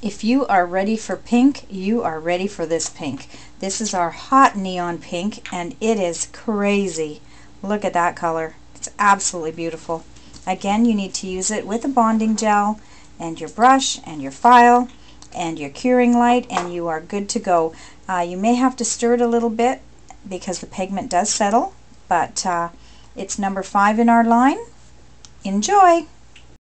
If you are ready for pink, you are ready for this pink. This is our hot neon pink, and it is crazy. Look at that color. It's absolutely beautiful. Again, you need to use it with a bonding gel and your brush and your file and your curing light, and you are good to go. You may have to stir it a little bit because the pigment does settle, but it's number 5 in our line. Enjoy!